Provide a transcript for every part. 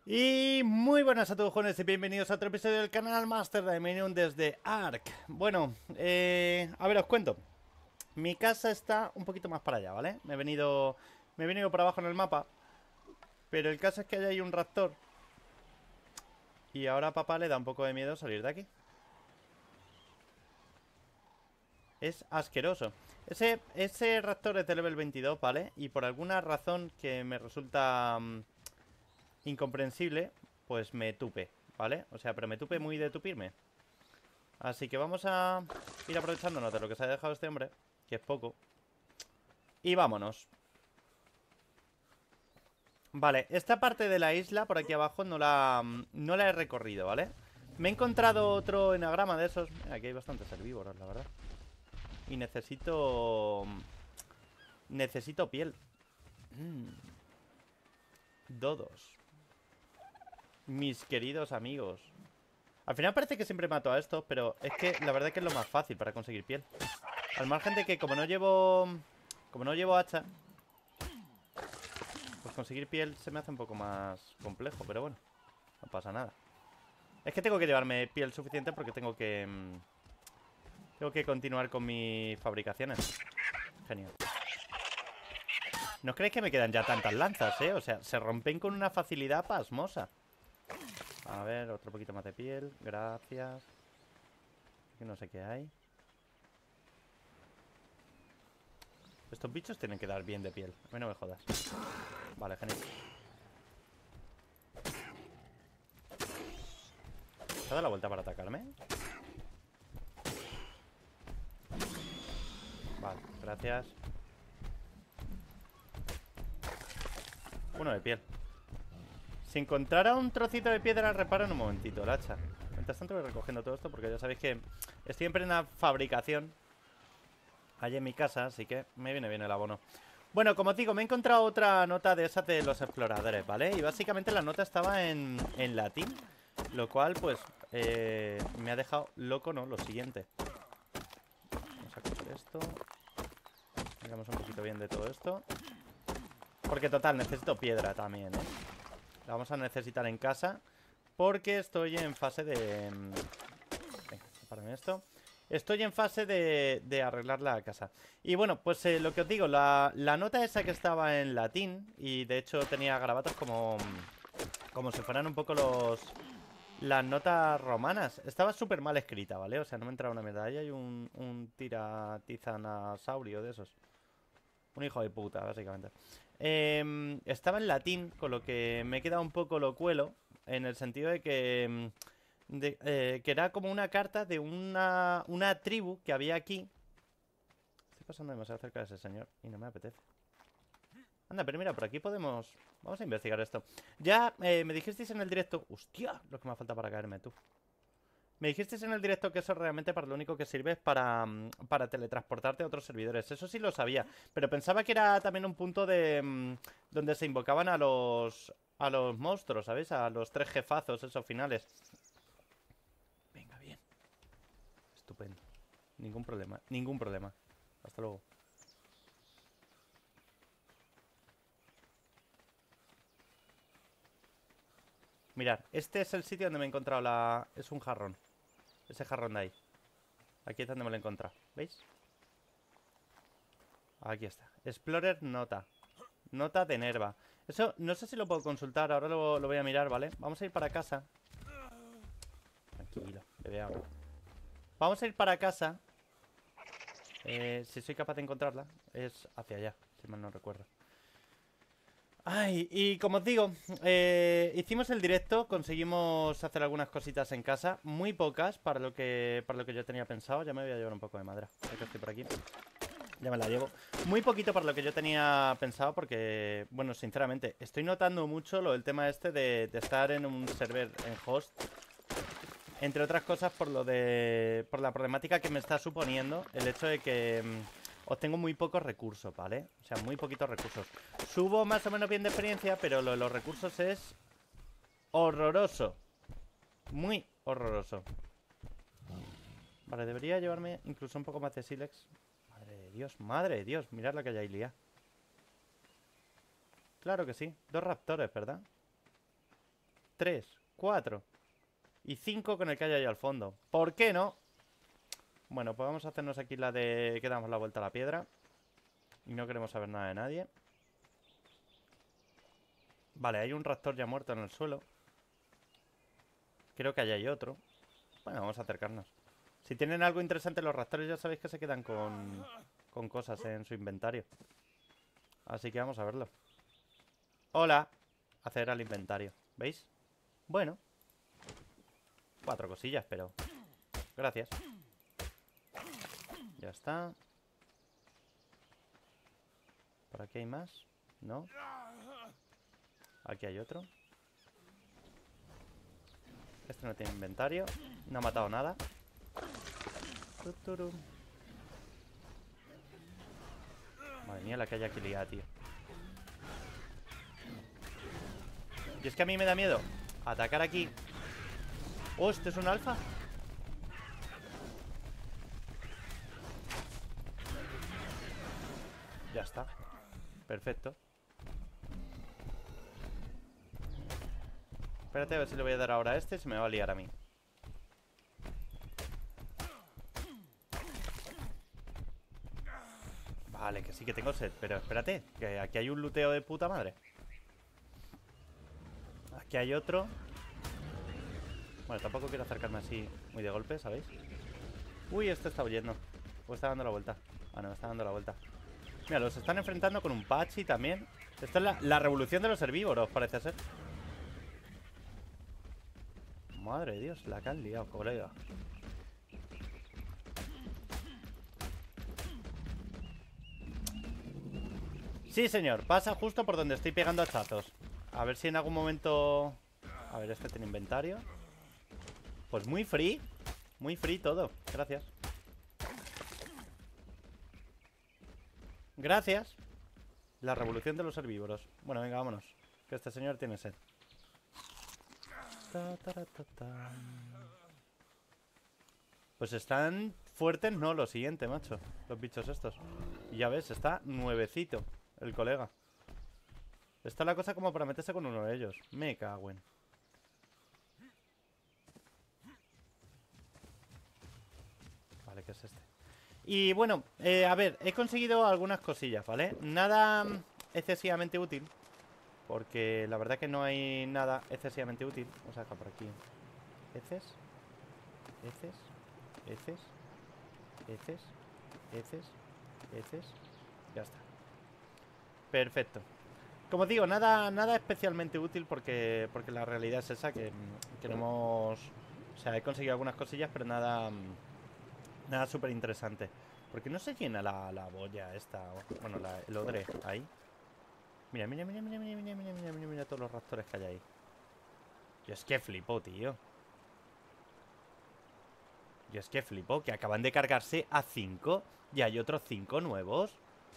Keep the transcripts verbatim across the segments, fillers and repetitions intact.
Y muy buenas a todos, jóvenes, y bienvenidos a otro episodio del canal Master Dominion desde Ark. Bueno, eh, a ver, os cuento. Mi casa está un poquito más para allá, ¿vale? Me he venido, me he venido por abajo en el mapa. Pero el caso es que allá hay un raptor. Y ahora a papá le da un poco de miedo salir de aquí. Es asqueroso. Ese, ese raptor es de level veintidós, ¿vale? Y por alguna razón que me resulta um, incomprensible, pues me tupe, ¿vale? O sea, pero me tupe muy de tupirme. Así que vamos a ir aprovechándonos de lo que se ha dejado este hombre, que es poco. Y vámonos. Vale, esta parte de la isla por aquí abajo no la, no la he recorrido, ¿vale? Me he encontrado otro enagrama de esos. Mira, aquí hay bastantes herbívoros, la verdad. Y necesito... Necesito piel. Mm. Dodos. Mis queridos amigos. Al final parece que siempre mato a estos, pero es que la verdad es que es lo más fácil para conseguir piel. Al margen de que como no llevo... Como no llevo hacha, pues conseguir piel se me hace un poco más complejo, pero bueno, no pasa nada. Es que tengo que llevarme piel suficiente porque tengo que... Mmm, tengo que continuar con mis fabricaciones. Genial. ¿No creéis que me quedan ya tantas lanzas, eh? O sea, se rompen con una facilidad pasmosa. A ver, otro poquito más de piel. Gracias. Aquí no sé qué hay. Estos bichos tienen que dar bien de piel. A mí no me jodas. Vale, genial. ¿Se ha dado la vuelta para atacarme? Vale, gracias. Uno de piel. Si encontrara un trocito de piedra, reparo en un momentito el hacha. Mientras tanto voy recogiendo todo esto porque ya sabéis que estoy en plena fabricación allí en mi casa, así que me viene bien el abono. Bueno, como os digo, me he encontrado otra nota de esas de los exploradores, ¿vale? Y básicamente la nota estaba en, en latín, lo cual, pues, eh, me ha dejado loco, ¿no? Lo siguiente. Vamos a coger esto. Miramos un poquito bien de todo esto. Porque, total, necesito piedra también, ¿eh? La vamos a necesitar en casa porque estoy en fase de... Venga, sepárame esto. Estoy en fase de, de arreglar la casa. Y bueno, pues eh, lo que os digo, la, la nota esa que estaba en latín, y de hecho tenía garabatos como, como si fueran un poco los las notas romanas. Estaba súper mal escrita, ¿vale? O sea, no me entraba una medalla y un, un tiratizanasaurio de esos. Un hijo de puta, básicamente. Eh, estaba en latín, con lo que me he quedado un poco locuelo, en el sentido de que... De, eh, que era como una carta de una, una tribu que había aquí. Estoy pasando demasiado cerca de ese señor y no me apetece. Anda, pero mira, por aquí podemos... Vamos a investigar esto. Ya eh, me dijisteis en el directo... ¡Hostia! Lo que me falta para caerme, tú. Me dijisteis en el directo que eso realmente para lo único que sirve es para, para teletransportarte a otros servidores. Eso sí lo sabía. Pero pensaba que era también un punto de... Mmm, donde se invocaban a los... A los monstruos, ¿sabéis? A los tres jefazos, esos finales. Venga, bien. Estupendo. Ningún problema, ningún problema. Hasta luego. Mirad, este es el sitio donde me he encontrado la... Es un jarrón. Ese jarrón de ahí. Aquí es donde me lo he encontrado. ¿Veis? Aquí está. Explorer nota. Nota de Nerva. Eso no sé si lo puedo consultar. Ahora lo, lo voy a mirar, ¿vale? Vamos a ir para casa. Tranquilo, bebe agua. Vamos a ir para casa. Eh, si soy capaz de encontrarla. Es hacia allá, si mal no recuerdo. Ay, y como os digo, eh, hicimos el directo, conseguimos hacer algunas cositas en casa, muy pocas para lo que para lo que yo tenía pensado. Ya me voy a llevar un poco de madera, ya que estoy por aquí. Ya me la llevo. Muy poquito para lo que yo tenía pensado porque, bueno, sinceramente, estoy notando mucho lo del tema este de, de estar en un server en host. Entre otras cosas por lo de... por la problemática que me está suponiendo el hecho de que... obtengo muy pocos recursos, ¿vale? O sea, muy poquitos recursos. Subo más o menos bien de experiencia, pero lo de los recursos es... horroroso. Muy horroroso. Vale, debería llevarme incluso un poco más de sílex. Madre de Dios, madre de Dios. Mirad la que hay ahí, lía. Claro que sí. Dos raptores, ¿verdad? tres, cuatro y cinco con el que hay ahí al fondo. ¿Por qué no? Bueno, pues vamos a hacernos aquí la de que damos la vuelta a la piedra. Y no queremos saber nada de nadie. Vale, hay un raptor ya muerto en el suelo. Creo que allá hay otro. Bueno, vamos a acercarnos. Si tienen algo interesante los raptores, ya sabéis que se quedan con, con cosas en su inventario. Así que vamos a verlo. Hola. Acceder al inventario. ¿Veis? Bueno. Cuatro cosillas, pero... Gracias. Ya está. ¿Por aquí hay más? ¿No? Aquí hay otro. Este no tiene inventario. No ha matado nada. Madre mía, la que hay aquí liada, tío. Y es que a mí me da miedo atacar aquí. Oh, ¿este es un alfa? Ya está. Perfecto. Espérate a ver si le voy a dar ahora a este. Se me va a liar a mí. Vale, que sí que tengo sed. Pero espérate, que aquí hay un luteo de puta madre. Aquí hay otro. Bueno, tampoco quiero acercarme así muy de golpe, ¿sabéis? Uy, este está huyendo. O está dando la vuelta. Ah, no, está dando la vuelta. Mira, los están enfrentando con un Pachi también. Esto es la, la revolución de los herbívoros, parece ser. Madre de Dios, la que han liado, colega. Sí, señor, pasa justo por donde estoy pegando hachazos. A ver si en algún momento... A ver, este tiene inventario. Pues muy free. Muy free todo, gracias. Gracias. La revolución de los herbívoros. Bueno, venga, vámonos. Que este señor tiene sed. Ta, ta, ta, ta, ta. Pues están fuertes, no, lo siguiente, macho. Los bichos estos. Y ya ves, está nuevecito el colega. Está la cosa como para meterse con uno de ellos. Me cago en. Vale, ¿qué es este? Y bueno, eh, a ver, he conseguido algunas cosillas, ¿vale? Nada excesivamente útil. Porque la verdad que no hay nada excesivamente útil. Vamos a sacar por aquí. Heces. Heces. Heces. Heces. Heces. Heces. Ya está. Perfecto. Como digo, nada, nada especialmente útil porque, porque la realidad es esa, que, que no hemos... O sea, he conseguido algunas cosillas, pero nada... Nada súper interesante. Porque no se llena la, la boya esta... Bueno, la, el odre ahí. Mira, mira, mira, mira, mira, mira, mira, mira, mira, mira todos los raptores que hay ahí. Yo es que flipo, tío. Yo es que flipo, que acaban de cargarse a cinco y hay otros cinco nuevos.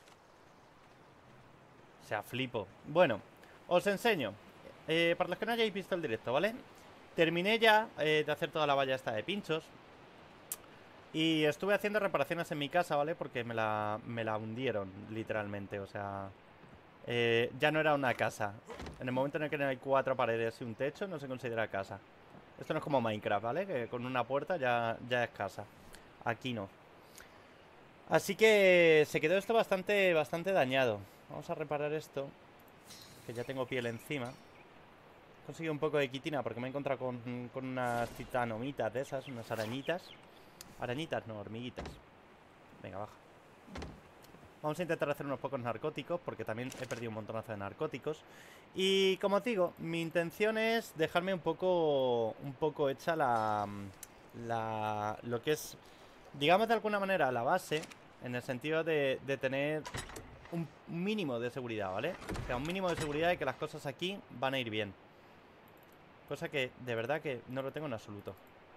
O sea, flipo. Bueno, os enseño. eh, Para los que no hayáis visto el directo, ¿vale? Terminé ya eh, de hacer toda la valla esta de pinchos. Y estuve haciendo reparaciones en mi casa, ¿vale? Porque me la, me la hundieron, literalmente, o sea... Eh, ya no era una casa. En el momento en el que no hay cuatro paredes y un techo, no se considera casa. Esto no es como Minecraft, ¿vale? Que con una puerta ya, ya es casa. Aquí no. Así que se quedó esto bastante, bastante dañado. Vamos a reparar esto, que ya tengo piel encima. He conseguido un poco de quitina porque me he encontrado con, con unas titanomitas de esas, unas arañitas. Arañitas, no, hormiguitas. Venga, baja. Vamos a intentar hacer unos pocos narcóticos, porque también he perdido un montonazo de narcóticos. Y como os digo, mi intención es dejarme un poco un poco hecha la, la lo que es, digamos de alguna manera, la base, en el sentido de, de tener un mínimo de seguridad, ¿vale? O sea, un mínimo de seguridad de que las cosas aquí van a ir bien. Cosa que de verdad que no lo tengo en absoluto.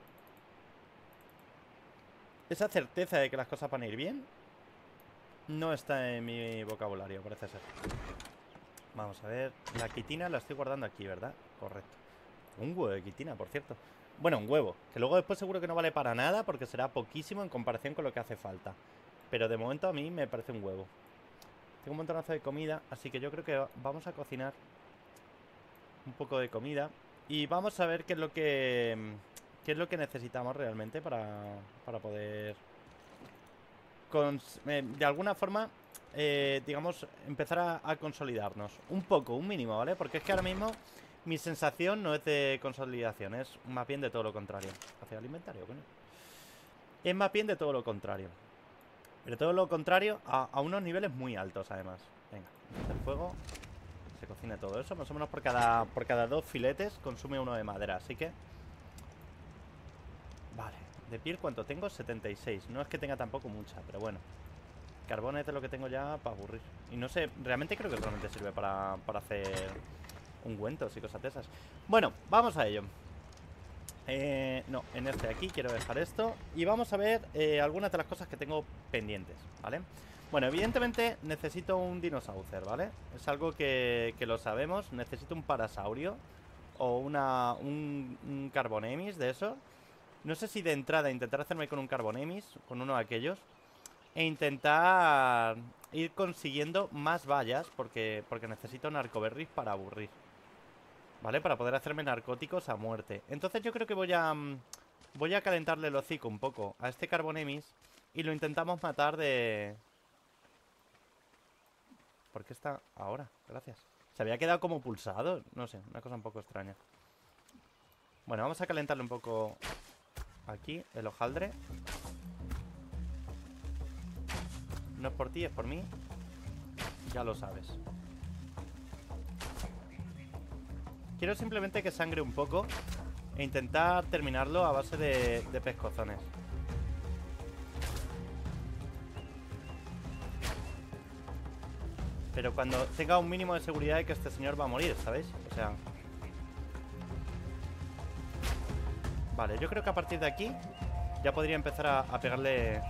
Esa certeza de que las cosas van a ir bien no está en mi vocabulario, parece ser. Vamos a ver. La quitina la estoy guardando aquí, ¿verdad? Correcto. Un huevo de quitina, por cierto. Bueno, un huevo. Que luego después seguro que no vale para nada, porque será poquísimo en comparación con lo que hace falta. Pero de momento a mí me parece un huevo. Tengo un montonazo de comida, así que yo creo que vamos a cocinar un poco de comida. Y vamos a ver qué es lo que... qué es lo que necesitamos realmente para, para poder... Cons eh, de alguna forma, eh, digamos, empezar a, a consolidarnos. Un poco, un mínimo, ¿vale? Porque es que ahora mismo mi sensación no es de consolidación, es más bien de todo lo contrario. Hacia el inventario, coño. Es más bien de todo lo contrario. Pero todo lo contrario a, a unos niveles muy altos, además. Venga, el fuego. Se cocina todo eso. Más o menos por cada, por cada dos filetes consume uno de madera, así que... Vale. De piel, ¿cuánto tengo? setenta y seis. No es que tenga tampoco mucha, pero bueno. Carbón es de lo que tengo ya para aburrir. Y no sé, realmente creo que solamente sirve para, para hacer ungüentos y cosas de esas. Bueno, vamos a ello. Eh, no, en este de aquí quiero dejar esto. Y vamos a ver eh, algunas de las cosas que tengo pendientes, ¿vale? Bueno, evidentemente necesito un dinosaucer, ¿vale? Es algo que, que lo sabemos. Necesito un parasaurio o una, un, un carbonemis de eso. No sé si de entrada intentar hacerme con un carbonemis, con uno de aquellos, e intentar ir consiguiendo más vallas, porque, porque necesito narcoberries para aburrir, ¿vale? Para poder hacerme narcóticos a muerte. Entonces yo creo que voy a... Voy a calentarle el hocico un poco a este carbonemis y lo intentamos matar de... ¿Por qué está ahora? Gracias. Se había quedado como pulsado. No sé, una cosa un poco extraña. Bueno, vamos a calentarle un poco aquí el hojaldre. No es por ti, es por mí. Ya lo sabes. Quiero simplemente que sangre un poco e intentar terminarlo a base de, de pescozones. Pero cuando tenga un mínimo de seguridad de que este señor va a morir, ¿sabéis? O sea... Vale, yo creo que a partir de aquí ya podría empezar a, a pegarle...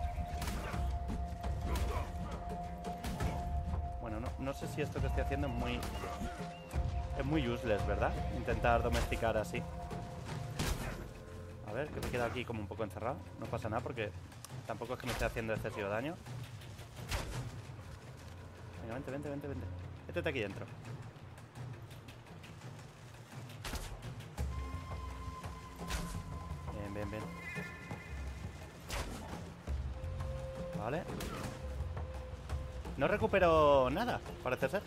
Bueno, no, no sé si esto que estoy haciendo es muy... Es muy useless, ¿verdad? Intentar domesticar así. A ver, que me queda aquí como un poco encerrado. No pasa nada porque tampoco es que me esté haciendo excesivo daño. Venga, vente, vente, vente, vente. Métete aquí dentro. Bien, bien, bien. Vale. No recupero nada, parece ser.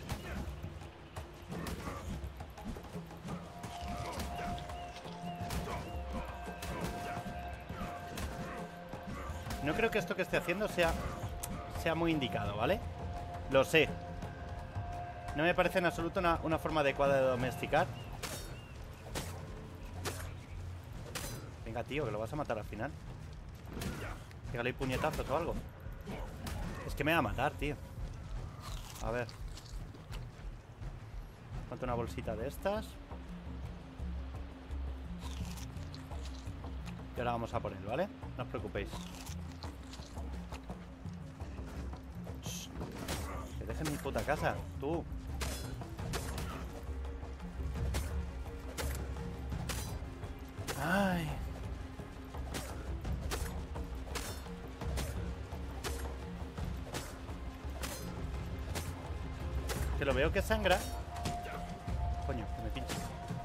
No creo que esto que esté haciendo sea sea muy indicado, ¿vale? Lo sé. No me parece en absoluto una, una forma adecuada de domesticar. Venga, tío, que lo vas a matar al final. Pégale puñetazos o algo. Es que me va a matar, tío. A ver. Ponte una bolsita de estas. Y ahora vamos a por él, ¿vale? No os preocupéis. Shh. Que dejen mi puta casa, tú. Ay. Que lo veo que sangra. Coño, que me pinche.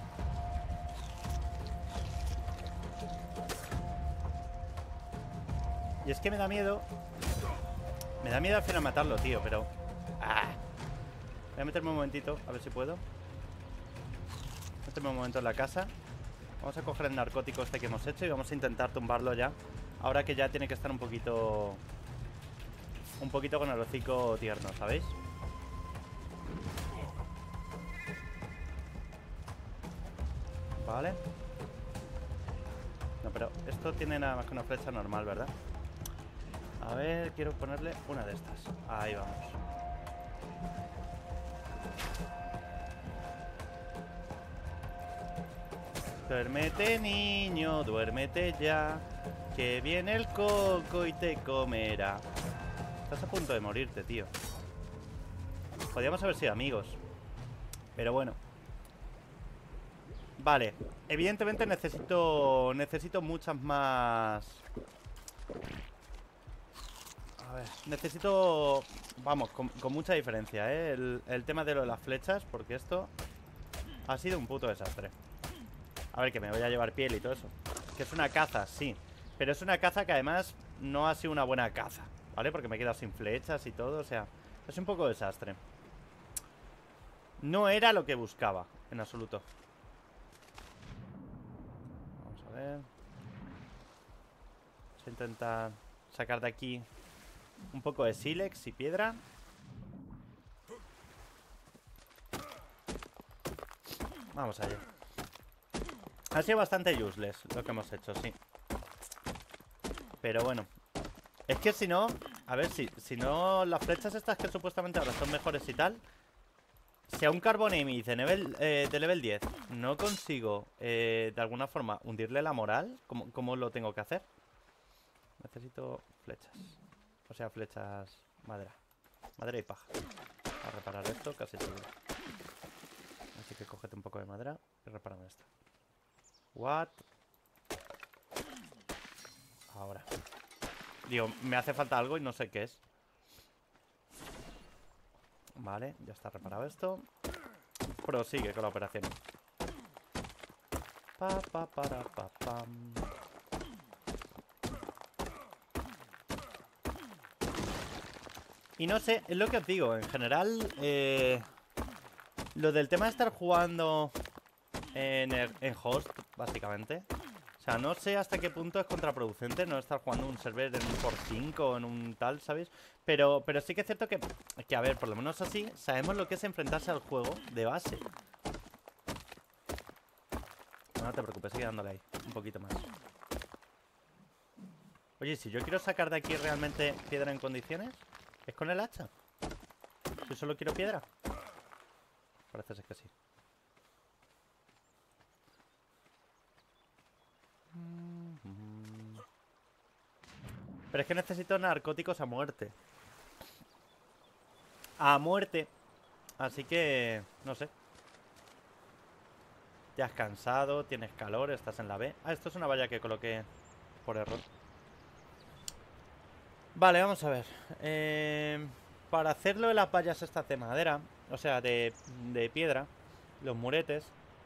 Y es que me da miedo. Me da miedo al final matarlo, tío, pero... ¡Ah! Voy a meterme un momentito, a ver si puedo. Meterme un momento en la casa. Vamos a coger el narcótico este que hemos hecho y vamos a intentar tumbarlo ya. Ahora que ya tiene que estar un poquito... Un poquito con el hocico tierno, ¿sabéis? Vale. No, pero esto tiene nada más que una flecha normal, ¿verdad? A ver, quiero ponerle una de estas. Ahí vamos. Duérmete, niño, duérmete ya, que viene el coco y te comerá. Estás a punto de morirte, tío. Podríamos haber sido amigos, pero bueno. Vale, evidentemente necesito Necesito muchas más. A ver, necesito... Vamos, con, con mucha diferencia, ¿eh? El, el tema de lo de las flechas, porque esto ha sido un puto desastre. A ver, que me voy a llevar piel y todo eso. Que es una caza, sí. Pero es una caza que además no ha sido una buena caza, ¿vale? Porque me he quedado sin flechas y todo, o sea, es un poco desastre. No era lo que buscaba, en absoluto. Vamos a ver. Vamos a intentar sacar de aquí un poco de sílex y piedra. Vamos allá. Ha sido bastante useless lo que hemos hecho, sí. Pero bueno. Es que si no... A ver, si, si no... Las flechas estas que supuestamente ahora son mejores y tal... Si a un Carbonemi de level, eh, de level diez no consigo eh, de alguna forma hundirle la moral, ¿cómo, ¿cómo lo tengo que hacer? Necesito flechas. O sea, flechas... Madera. Madera y paja. A reparar esto casi seguro. Así que cógete un poco de madera y repárame esto. What? Ahora. Digo, me hace falta algo y no sé qué es. Vale, ya está reparado esto. Prosigue con la operación. Pa, pa, para, pa, pam. Y no sé, es lo que os digo. En general, eh, lo del tema de estar jugando en, el, en host, básicamente. O sea, no sé hasta qué punto es contraproducente no estar jugando un server en un por cinco o en un tal, ¿sabéis? Pero, pero sí que es cierto que, que, a ver, por lo menos así, sabemos lo que es enfrentarse al juego de base. No, no te preocupes, sigue dándole ahí, un poquito más. Oye, si yo quiero sacar de aquí realmente piedra en condiciones, ¿es con el hacha? Yo solo quiero piedra. Parece ser que sí. Pero es que necesito narcóticos a muerte. A muerte. Así que... no sé. Te has cansado, tienes calor, estás en la B. Ah, esto es una valla que coloqué por error. Vale, vamos a ver. Eh, para hacerlo de las vallas estas de madera, o sea, de, de piedra, los muretes,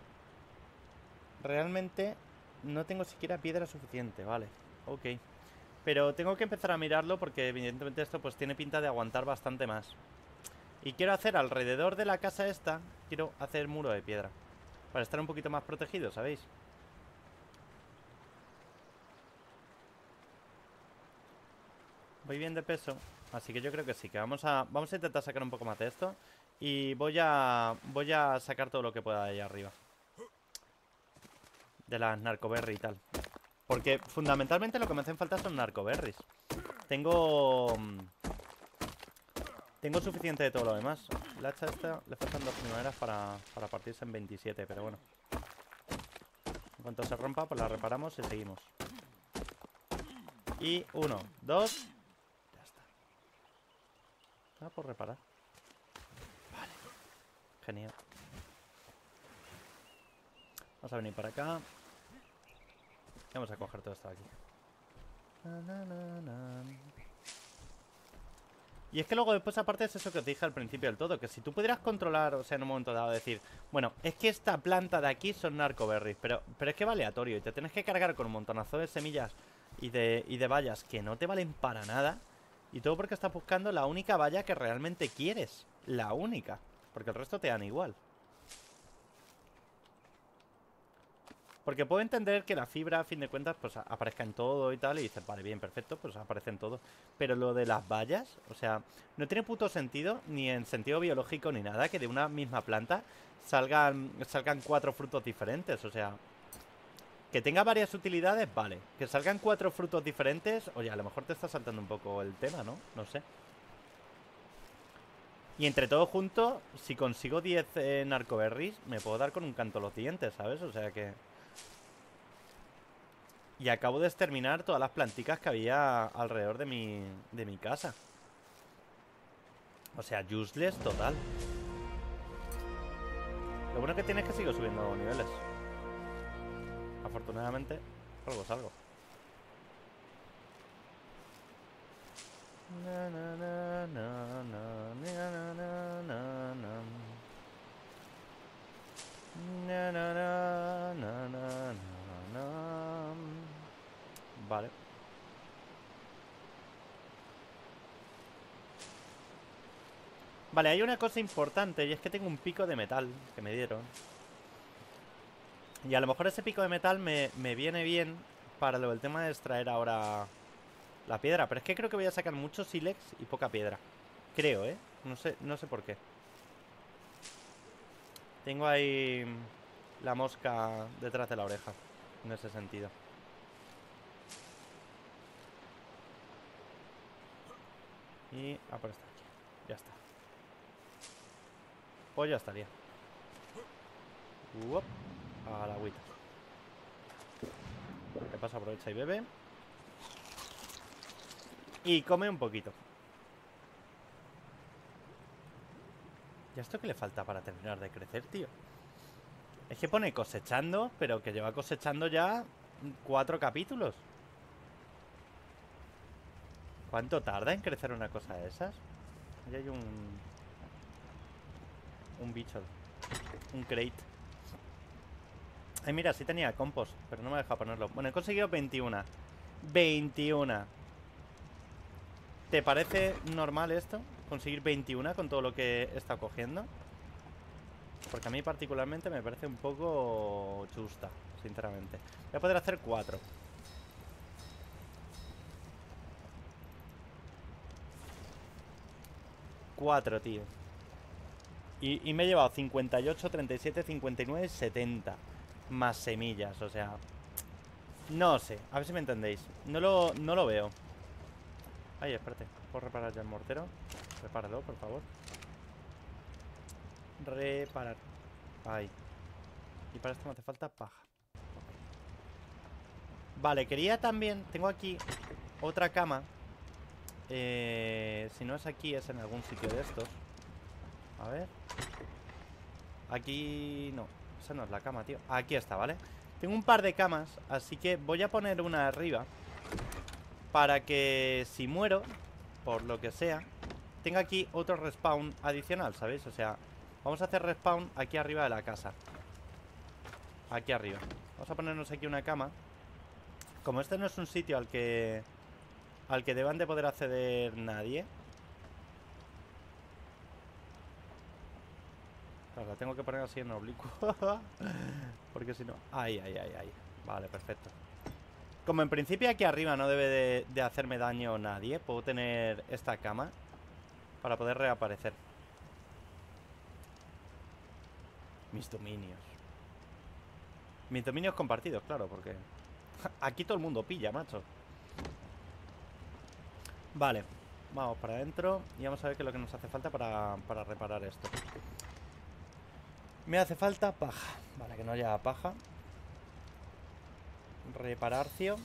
realmente no tengo siquiera piedra suficiente, vale. Ok. Pero tengo que empezar a mirarlo porque evidentemente esto pues tiene pinta de aguantar bastante más. Y quiero hacer alrededor de la casa esta, quiero hacer muro de piedra. Para estar un poquito más protegido, ¿sabéis? Voy bien de peso, así que yo creo que sí, que vamos a, vamos a intentar sacar un poco más de esto. Y voy a, voy a sacar todo lo que pueda de ahí arriba. De las narcoberry y tal. Porque fundamentalmente lo que me hacen falta son narcoberries. Tengo... Tengo suficiente de todo lo demás. La hacha esta le faltan dos primeras para, para partirse en veintisiete, pero bueno. En cuanto se rompa, pues la reparamos y seguimos. Y uno, dos. Ya está. Ah, por reparar. Vale. Genial. Vamos a venir para acá. Y vamos a coger todo esto de aquí. Na, na, na, na. Y es que luego después aparte es eso que os dije al principio del todo, que si tú pudieras controlar, o sea, en un momento dado decir, bueno, es que esta planta de aquí son narcoberries, pero, pero es que va aleatorio y te tienes que cargar con un montonazo de semillas y de, y de vallas que no te valen para nada. Y todo porque estás buscando la única valla que realmente quieres. La única. Porque el resto te dan igual. Porque puedo entender que la fibra, a fin de cuentas, pues aparezca en todo y tal. Y dices, vale, bien, perfecto, pues aparece en todo. Pero lo de las vallas, o sea, no tiene puto sentido, ni en sentido biológico ni nada, que de una misma planta salgan, salgan cuatro frutos diferentes. O sea, que tenga varias utilidades, vale. Que salgan cuatro frutos diferentes, oye, a lo mejor te está saltando un poco el tema, ¿no? No sé. Y entre todo junto, si consigo diez eh, narcoberries, me puedo dar con un canto los dientes, ¿sabes? O sea que... Y acabo de exterminar todas las planticas que había alrededor de mi, de mi casa. O sea, useless total. Lo bueno que tiene es que sigo subiendo niveles. Afortunadamente, algo es algo. Na, na, na, na, na, na, na, na, na. Na, na, na, na, na, Vale. Vale, hay una cosa importante y es que tengo un pico de metal que me dieron. Y a lo mejor ese pico de metal me, me viene bien para lo del tema de extraer ahora la piedra. Pero es que creo que voy a sacar mucho sílex y poca piedra. Creo, ¿eh? No sé, no sé por qué. Tengo ahí la mosca detrás de la oreja, en ese sentido. Y a por esta aquí. Ya está. Pues ya estaría. Uop, a la agüita. ¿Qué pasa? Aprovecha y bebe. Y come un poquito. ¿Y a esto qué le falta para terminar de crecer, tío? Es que pone cosechando, pero que lleva cosechando ya cuatro capítulos. ¿Cuánto tarda en crecer una cosa de esas? Ahí hay un... Un bicho. Un crate. Ay, mira, sí tenía compost, pero no me ha dejado ponerlo. Bueno, he conseguido veintiuno. veintiuno. ¿Te parece normal esto? Conseguir veintiuno con todo lo que he estado cogiendo. Porque a mí particularmente me parece un poco chusta, sinceramente. Voy a poder hacer cuatro. Cuatro, tío. Y, y me he llevado cincuenta y ocho, treinta y siete, cincuenta y nueve, setenta. Más semillas, o sea... No sé, a ver si me entendéis. No lo, no lo veo. Ay, espérate, ¿puedo reparar ya el mortero? Repáralo, por favor. Reparar. Ahí. Y para esto me hace falta paja. Vale, quería también... Tengo aquí otra cama. eh, Si no es aquí, es en algún sitio de estos. A ver. Aquí... No, esa no es la cama, tío. Aquí está, ¿vale? Tengo un par de camas, así que voy a poner una arriba para que si muero, por lo que sea, tenga aquí otro respawn adicional, ¿sabéis? O sea, vamos a hacer respawn aquí arriba de la casa. Aquí arriba. Vamos a ponernos aquí una cama. Como este no es un sitio al que al que deban de poder acceder nadie. Claro, la tengo que poner así en oblicuo. Porque si no... Ahí, ahí, ahí, ahí. Vale, perfecto. Como en principio aquí arriba no debe de, de hacerme daño nadie, puedo tener esta cama para poder reaparecer. Mis dominios. Mis dominios compartidos, claro, porque... Aquí todo el mundo pilla, macho. Vale, vamos para adentro y vamos a ver qué es lo que nos hace falta para, para reparar esto. Me hace falta paja. Vale, que no haya paja. Repararcio.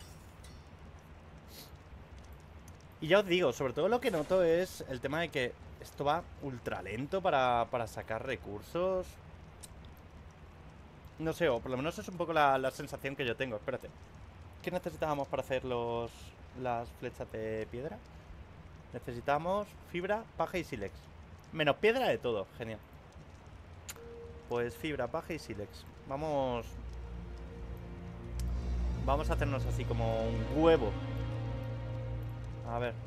Y ya os digo, sobre todo lo que noto es el tema de que esto va ultra lento para, para sacar recursos. No sé, o por lo menos es un poco la, la sensación que yo tengo. Espérate. ¿Qué necesitábamos para hacer los las flechas de piedra? Necesitamos fibra, paja y sílex. Menos piedra de todo, genial. Pues fibra, paja y sílex. Vamos... Vamos a hacernos así como un huevo. A ver.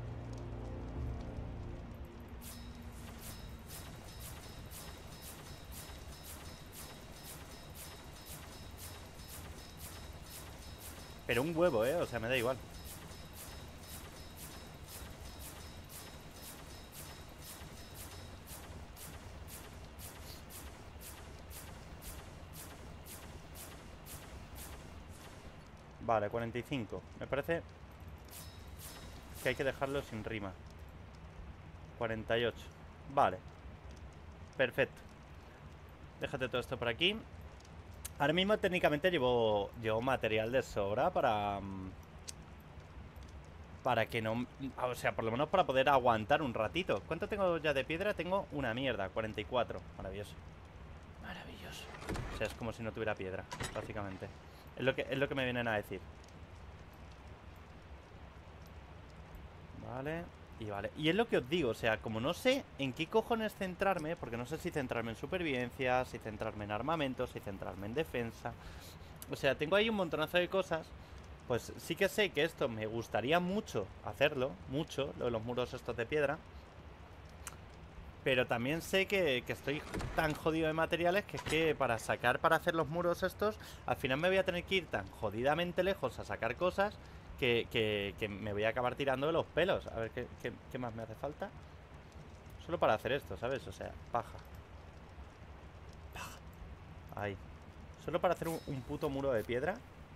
Pero un huevo, ¿eh? O sea, me da igual. Vale, cuarenta y cinco. Me parece que hay que dejarlo sin rima. cuarenta y ocho. Vale. Perfecto. Déjate todo esto por aquí. Ahora mismo técnicamente llevo, llevo material de sobra para... Para que no... O sea, por lo menos para poder aguantar un ratito. ¿Cuánto tengo ya de piedra? Tengo una mierda, cuarenta y cuatro. Maravilloso. Maravilloso. O sea, es como si no tuviera piedra, básicamente. Es lo que, es lo que me vienen a decir. Vale. Y vale. Y es lo que os digo, o sea, como no sé en qué cojones centrarme, porque no sé si centrarme en supervivencia, si centrarme en armamento, si centrarme en defensa. O sea, tengo ahí un montonazo de cosas Pues sí que sé que esto me gustaría mucho hacerlo, mucho, lo de los muros estos de piedra. Pero también sé que, que estoy tan jodido de materiales que es que para sacar, para hacer los muros estos, al final me voy a tener que ir tan jodidamente lejos a sacar cosas que, que, que me voy a acabar tirando de los pelos. A ver, ¿qué, qué, qué más me hace falta? Solo para hacer esto, ¿sabes? O sea, paja. Paja. Ahí. Solo para hacer un, un puto muro de piedra.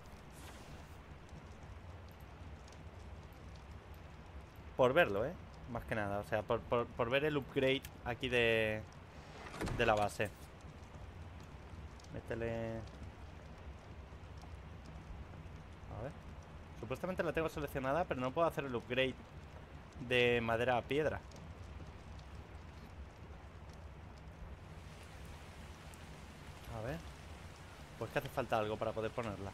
Por verlo, ¿eh? Más que nada, o sea, por, por, por ver el upgrade aquí de, de la base. Métele... A ver. Supuestamente la tengo seleccionada, pero no puedo hacer el upgrade de madera a piedra. A ver. Pues que hace falta algo para poder ponerla.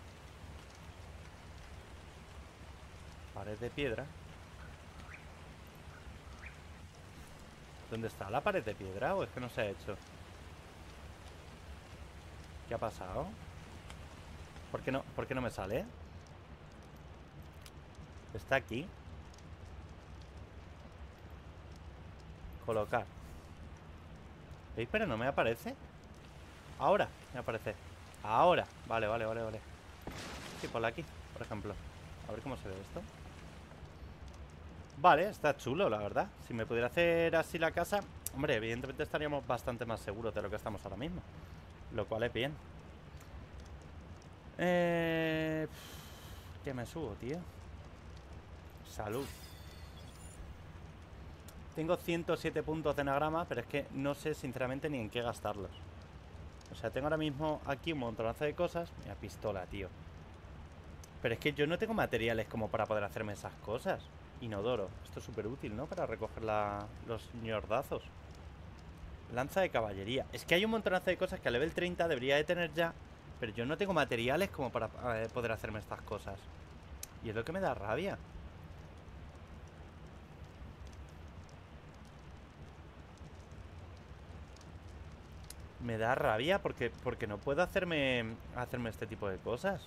Pared de piedra. ¿Dónde está la pared de piedra? ¿O es que no se ha hecho? ¿Qué ha pasado? ¿Por qué no, por qué no me sale? Está aquí. Colocar. ¿Veis? Pero no me aparece. Ahora me aparece. Ahora. Vale, vale, vale, vale. Sí, ponla aquí, por ejemplo. A ver cómo se ve esto. Vale, está chulo, la verdad. Si me pudiera hacer así la casa, hombre, evidentemente estaríamos bastante más seguros de lo que estamos ahora mismo. Lo cual es bien. Eh... ¿Qué me subo, tío? Salud. Tengo ciento siete puntos de enagrama, pero es que no sé sinceramente ni en qué gastarlos. O sea, tengo ahora mismo aquí un montonazo de cosas. Mira, pistola, tío. Pero es que yo no tengo materiales como para poder hacerme esas cosas. Inodoro. Esto es súper útil, ¿no? Para recoger la... los ñordazos. Lanza de caballería. Es que hay un montonazo de cosas que a level treinta debería de tener ya. Pero yo no tengo materiales como para eh, poder hacerme estas cosas. Y es lo que me da rabia. Me da rabia porque, porque no puedo hacerme, hacerme este tipo de cosas.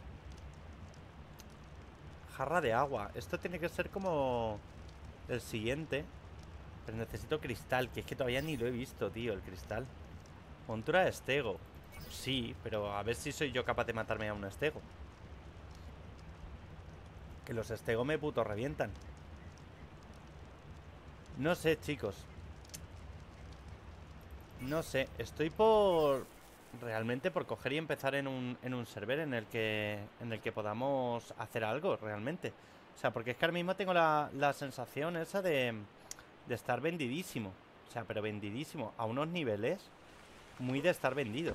Jarra de agua. Esto tiene que ser como el siguiente. Pero necesito cristal, que es que todavía ni lo he visto, tío, el cristal. Montura de estego. Sí, pero a ver si soy yo capaz de matarme a un estego. Que los estegos me puto revientan. No sé, chicos. No sé, estoy por... realmente por coger y empezar en un, en un server en el que en el que podamos hacer algo, realmente. O sea, porque es que ahora mismo tengo la, la sensación esa de, de estar vendidísimo. O sea, pero vendidísimo. A unos niveles muy de estar vendido.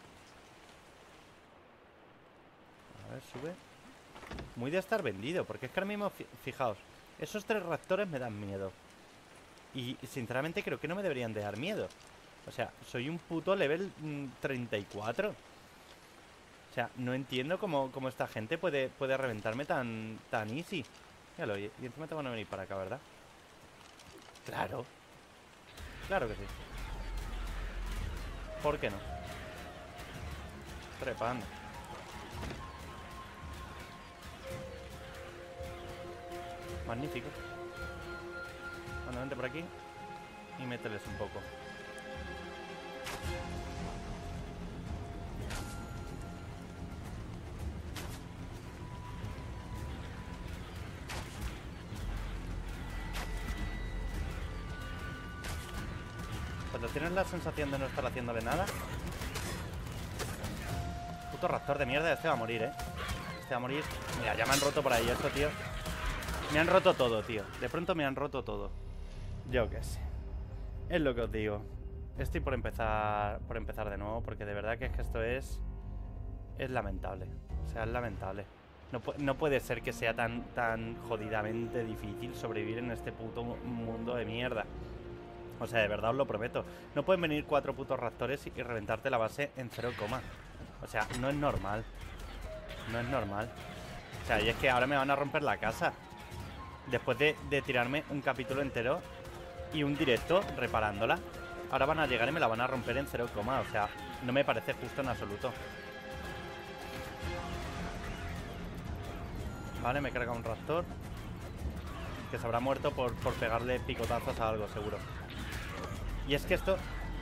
A ver, sube. Muy de estar vendido, porque es que ahora mismo, fijaos, esos tres reactores me dan miedo. Y sinceramente creo que no me deberían de dar miedo. O sea, soy un puto level mmm, treinta y cuatro. O sea, no entiendo cómo, cómo esta gente puede, puede reventarme tan, tan easy. Míralo, y, y encima te van a venir para acá, ¿verdad? Claro. Claro que sí. ¿Por qué no? Trepando. Magnífico. Bueno, vente por aquí y mételes un poco. Cuando tienes la sensación de no estar haciéndole nada. Puto raptor de mierda, este va a morir, eh. Este va a morir. Mira, ya me han roto por ahí esto, tío. Me han roto todo, tío. De pronto me han roto todo. Yo qué sé. Es lo que os digo. Estoy por empezar por empezar de nuevo, porque de verdad que es que esto es es lamentable. O sea, es lamentable. No, pu no puede ser que sea tan tan jodidamente difícil sobrevivir en este puto mundo de mierda. O sea, de verdad os lo prometo. No pueden venir cuatro putos raptores y, y reventarte la base en cero coma. O sea, no es normal. No es normal. O sea, y es que ahora me van a romper la casa. Después de, de tirarme un capítulo entero y un directo reparándola, ahora van a llegar y me la van a romper en cero coma. O sea, no me parece justo en absoluto. Vale, me carga un raptor. Que se habrá muerto por, por pegarle picotazos a algo, seguro. Y es que esto...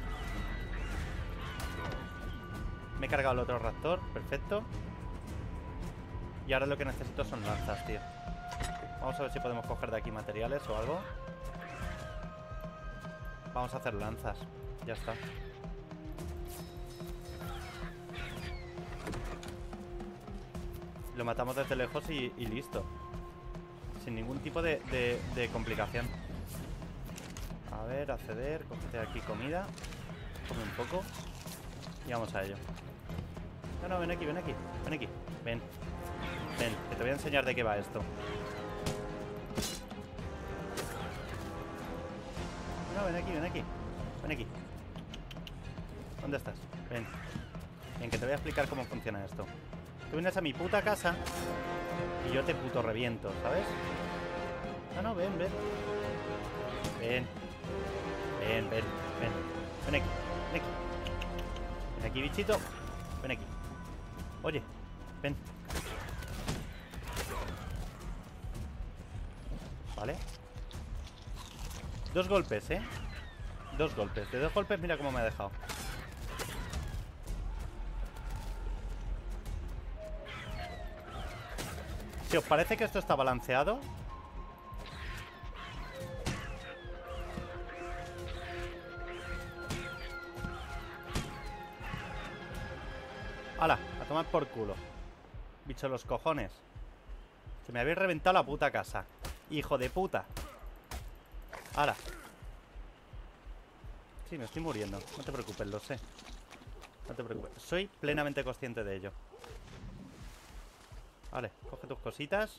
Me he cargado el otro raptor, perfecto. Y ahora lo que necesito son lanzas, tío. Vamos a ver si podemos coger de aquí materiales o algo. Vamos a hacer lanzas. Ya está. Lo matamos desde lejos y, y listo. Sin ningún tipo de, de, de complicación. A ver, acceder. Cógete aquí comida. Come un poco. Y vamos a ello. No, no, ven aquí, ven aquí. Ven aquí. Ven. Ven, que te voy a enseñar de qué va esto. No, ven aquí, ven aquí. Ven aquí. ¿Dónde estás? Ven. Ven, que te voy a explicar cómo funciona esto. Tú vienes a mi puta casa y yo te puto reviento, ¿sabes? No, no, ven, ven. Ven. Ven, ven, ven. Ven aquí, ven aquí. Ven aquí, bichito. Ven aquí. Oye, ven. Vale. Dos golpes, ¿eh? Dos golpes. De dos golpes, mira cómo me ha dejado. Si os parece que esto está balanceado... ¡Hala! A tomar por culo. Bicho, los cojones. Que me habéis reventado la puta casa. Hijo de puta. ¡Hala! Sí, me estoy muriendo. No te preocupes, lo sé. No te preocupes. Soy plenamente consciente de ello. Vale, coge tus cositas.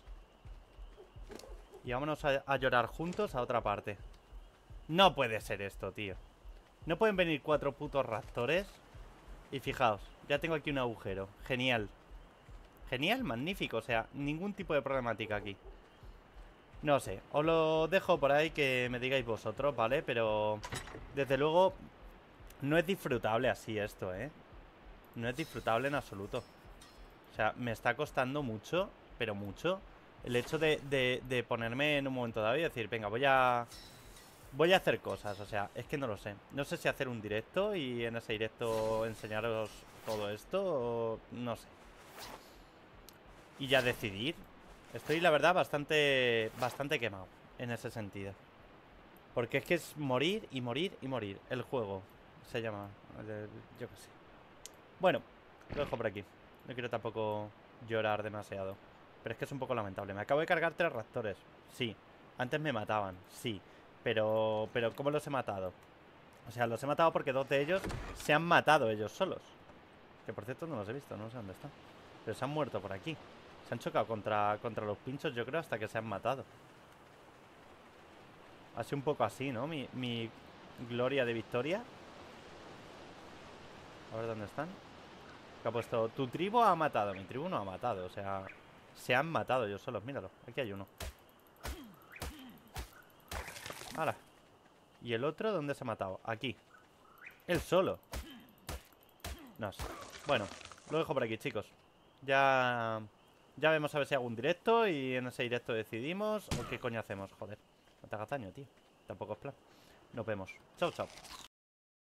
Y vámonos a, a llorar juntos a otra parte. No puede ser esto, tío. No pueden venir cuatro putos raptores. Y fijaos, ya tengo aquí un agujero. Genial. Genial, magnífico. O sea, ningún tipo de problemática aquí. No sé, os lo dejo por ahí que me digáis vosotros, ¿vale? Pero desde luego no es disfrutable así esto, ¿eh? No es disfrutable en absoluto. O sea, me está costando mucho, pero mucho, el hecho de, de, de ponerme en un momento dado y decir, venga, voy a... Voy a hacer cosas, o sea, es que no lo sé. No sé si hacer un directo y en ese directo enseñaros todo esto o... No sé. Y ya decidir. Estoy, la verdad, bastante, bastante quemado en ese sentido. Porque es que es morir y morir y morir. El juego se llama... Yo qué sé. Bueno, lo dejo por aquí. No quiero tampoco llorar demasiado. Pero es que es un poco lamentable. Me acabo de cargar tres raptores. Sí. Antes me mataban. Sí. Pero... Pero ¿cómo los he matado? O sea, los he matado porque dos de ellos se han matado ellos solos. Que por cierto no los he visto. No sé dónde están. Pero se han muerto por aquí. Se han chocado contra, contra los pinchos, yo creo, hasta que se han matado. Ha sido un poco así, ¿no? Mi, mi gloria de victoria. A ver dónde están. Que ha puesto, tu tribu ha matado. Mi tribu no ha matado, o sea, se han matado ellos solos, míralo. Aquí hay uno. ¡Hala! ¿Y el otro dónde se ha matado? Aquí. Él solo. No sé. Bueno, lo dejo por aquí, chicos. Ya... Ya vemos a ver si hago un directo y en ese directo decidimos o qué coño hacemos. Joder, no te hagas daño, tío. Tampoco es plan. Nos vemos. Chao, chao.